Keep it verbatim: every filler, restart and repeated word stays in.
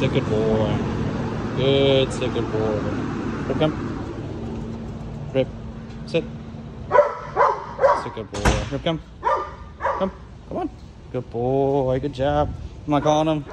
sit, good boy. Good, sit, good boy. Rip, come. Rip, sit. Sit, good boy. Rip, come. Come, come on. Good boy, good job. Am I calling him?